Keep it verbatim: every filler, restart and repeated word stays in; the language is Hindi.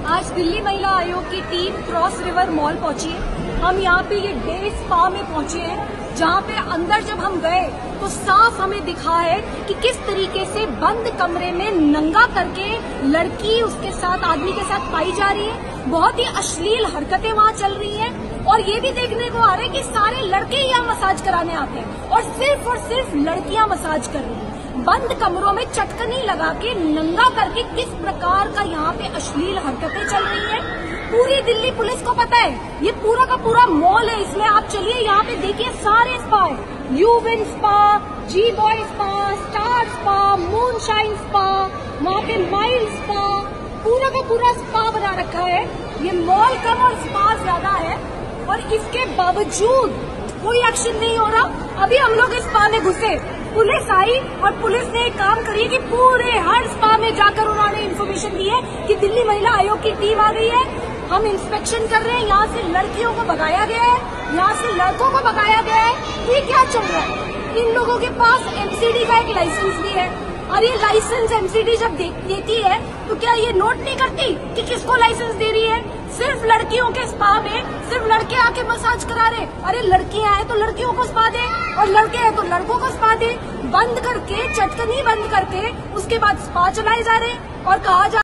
आज दिल्ली महिला आयोग की टीम क्रॉस रिवर मॉल पहुंची है। हम यहाँ पे ये डे स्पा में पहुंचे हैं, जहाँ पे अंदर जब हम गए तो साफ हमें दिखा है कि किस तरीके से बंद कमरे में नंगा करके लड़की उसके साथ आदमी के साथ पाई जा रही है। बहुत ही अश्लील हरकतें वहाँ चल रही हैं और ये भी देखने को आ रहा है कि सारे लड़के ही यहाँ मसाज कराने आते हैं और सिर्फ और सिर्फ लड़कियां मसाज कर रही हैं। बंद कमरों में चटकनी लगा के नंगा करके किस प्रकार का यहाँ पे अश्लील हरकतें चल रही हैं। पूरी दिल्ली पुलिस को पता है, ये पूरा का पूरा मॉल है, इसमें आप चलिए यहाँ पे देखिए सारे स्पा है, Uwin spa, G boy spa, star spa, moonshine spa, वहाँ पे माइल स्पा, पूरा का पूरा स्पा बना रखा है। ये मॉल कम और स्पा ज्यादा है और इसके बावजूद कोई एक्शन नहीं हो रहा। अभी हम लोग इस स्पा में घुसे, पुलिस आई और पुलिस ने एक काम करी कि पूरे हर स्पा में जाकर उन्होंने इन्फॉर्मेशन दी है कि दिल्ली महिला आयोग की टीम आ गई है, हम इंस्पेक्शन कर रहे हैं। यहाँ से लड़कियों को भगाया गया है, यहाँ से लड़कों को भगाया गया है। ये क्या चल रहा है? इन लोगों के पास एमसीडी का एक लाइसेंस भी है और ये लाइसेंस एमसीडी जब दे, देती है तो क्या ये नोट नहीं करती कि किसको लाइसेंस दे रही है? सिर्फ लड़कियों के स्पा में सिर्फ लड़के आके मसाज करा रहे। अरे लड़कियां हैं तो लड़कियों को स्पा दे और लड़के हैं तो लड़कों को स्पा दे। बंद करके, चटकनी बंद करके उसके बाद स्पा चलाए जा रहे और कहा जा